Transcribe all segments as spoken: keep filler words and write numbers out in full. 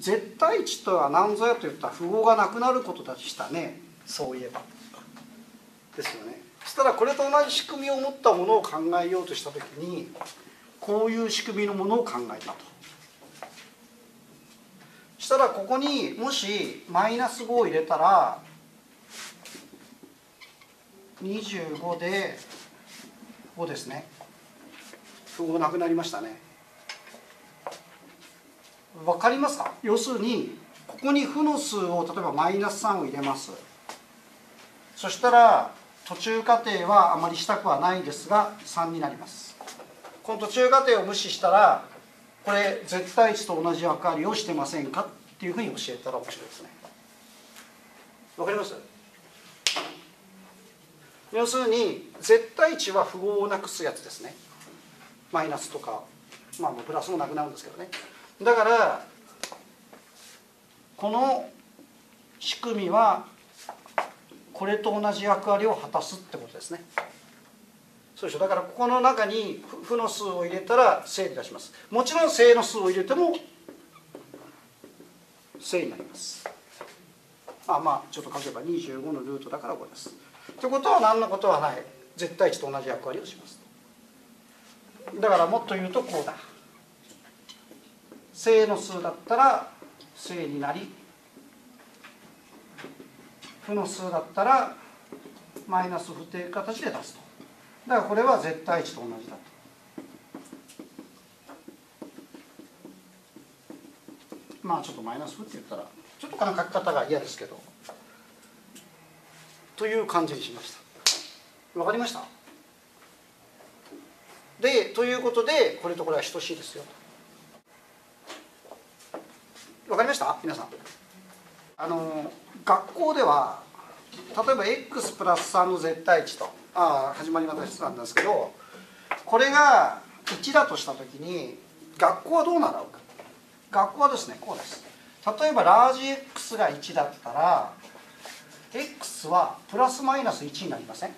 絶対値とは何ぞやと言ったら符号がなくなることでしたね。そういえばですよね。そしたらこれと同じ仕組みを持ったものを考えようとしたときにこういう仕組みのものを考えたと。そしたらここにもしマイナスごを入れたらにじゅうごでごですね。符号なくなりましたね。わかりますか？要するにここに負の数を例えばマイナスさんを入れます。そしたら途中過程はあまりしたくはないですがさんになります。この途中過程を無視したらこれ絶対値と同じ役割をしてませんかっていうふうに教えたら面白いですね。わかります？要するに絶対値は符号をなくすやつですね。マイナスとか、まあプラスもなくなるんですけどね。だからこの仕組みはこれと同じ役割を果たすってことですね。そうでしょ。だからここの中に負の数を入れたら正に出します。もちろん正の数を入れても正になります。あ、まあちょっと書けばにじゅうごのルートだからごです。ということは何のことはない。絶対値と同じ役割をします。だからもっと言うとこうだ。正の数だったら正になり、負の数だったらマイナス不定形で出すと。だからこれは絶対値と同じだと。まあちょっとマイナス負って言ったらちょっとこの書き方が嫌ですけどという感じにしました。わかりました？でということでこれとこれは等しいですよ。わかりました皆さん？あの学校では例えば x プラスさんの絶対値とああ始まりましたんですけどこれがいちだとしたときに学校はどう習うか。学校はですねこうです。例えばラージ X がいちだったら X はプラスマイナスいちになりません？こ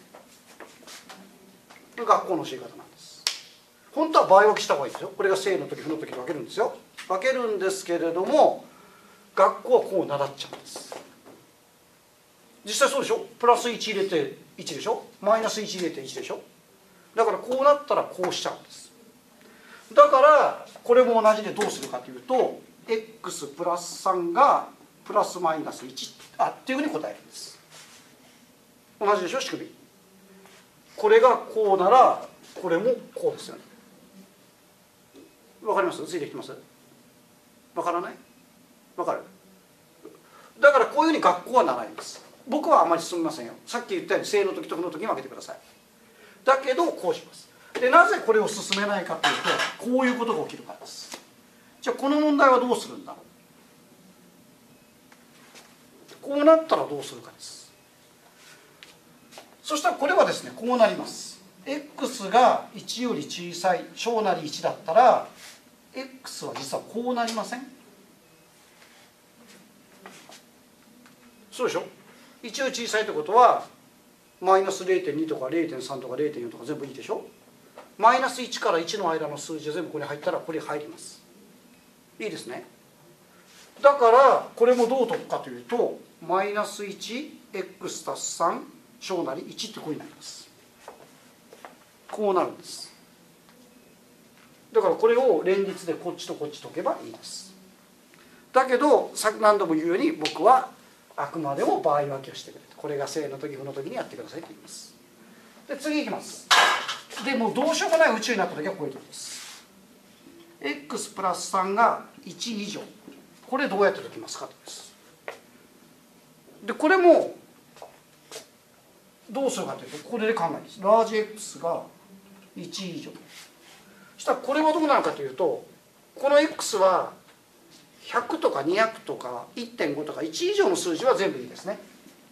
れ学校の教え方なんです。本当は倍分けした方がいいですよ。これが正の時負の時で分けるんですよ。分けるんですけれども学校はこう習っちゃうんです。実際そうでしょ。プラスいち入れていちでしょ。マイナスいち入れていちでしょ。だからこうなったらこうしちゃうんです。だからこれも同じでどうするかというと x プラスさんがプラスマイナスいちあっていうふうに答えるんです。同じでしょ仕組み。これがこうならこれもこうですよね。わかります？ついてきてます？わからない？わかる？だからこういうふうに学校は習います。僕はあまり進みませんよ。さっき言ったように正の時と負の時に分けてください。だけどこうします。でなぜこれを進めないかというとこういうことが起きるからです。じゃあこの問題はどうするんだろう。こうなったらどうするかです。そしたらこれはですねこうなります。x がいちより小さい小なりいちだったら x は実はこうなりません？そうでしょ。いちより小さいということはマイナス れいてんに とか れいてんさん とか れいてんよん とか全部いいでしょ。マイナスいちからいちの間の数字が全部ここに入ったらこれ入ります。いいですね。だからこれもどう解くかというとマイナス いちエックス 足すさん小なりいちってこうになります。こうなるんです。だからこれを連立でこっちとこっち解けばいいです。だけど何度も言うように僕はあくまでも場合分けをしてくれと。これが正の時負の時にやってくださいと言います。で次いきます。でもうどうしようもない宇宙になった時はこういう時です。x プラスさんがいち以上これどうやって解きますかとです。でこれもどうするかというとこれで考えます。ラージ X がいち以上そしたらこれはどうなるかというとこの x はひゃくとかにひゃくとか いってんご とかいち以上の数字は全部いいですね。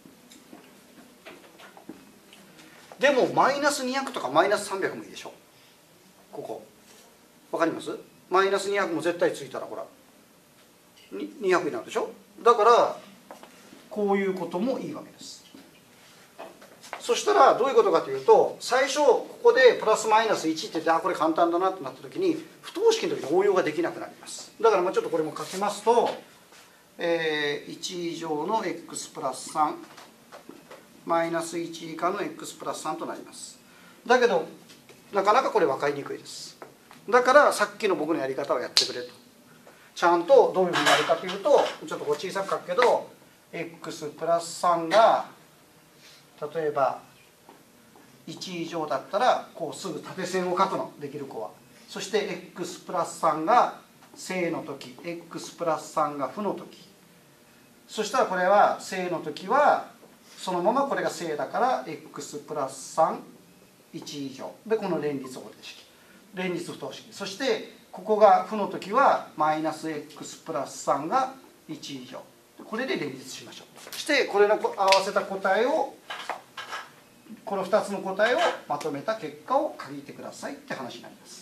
でもマイナスにひゃくとかマイナスさんびゃくもいいでしょ。ここわかります？マイナスにひゃくも絶対ついたらほらにひゃくになるでしょ。だからこういうこともいいわけです。そしたらどういうことかというと最初ここでプラスマイナスいちって言ってあこれ簡単だなってなった時に不等式の時に応用ができなくなります。だからまあちょっとこれも書きますとえー、いち以上の x プラスさんマイナスいち以下の x プラスさんとなります。だけどなかなかこれ分かりにくいです。だからさっきの僕のやり方をやってくれと。ちゃんとどういうふうにやるかというと、ちょっとこう小さく書くけど x プラスさんが例えばいち以上だったらこうすぐ縦線を書くのできる子は。そして x プラスさんが正の時 x プラスさんが負の時、そしたらこれは正の時はそのままこれが正だから x プラスさんいち以上でこの連立方程式連立不等式、そしてここが負の時はマイナス x プラスさんがいち以上、これで連立しましょう。そしてこれの合わせた答えをこのふたつの答えをまとめた結果を書いてくださいって話になります。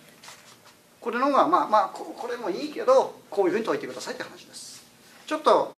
これの方がまあまあこれもいいけどこういうふうに解いてくださいって話です。ちょっと